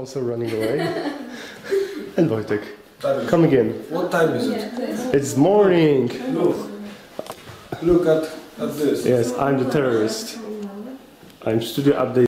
also running away. And Wojtek, come again. What time is it? It's morning. Look at this. Yes, I'm the terrorist. I'm studio update.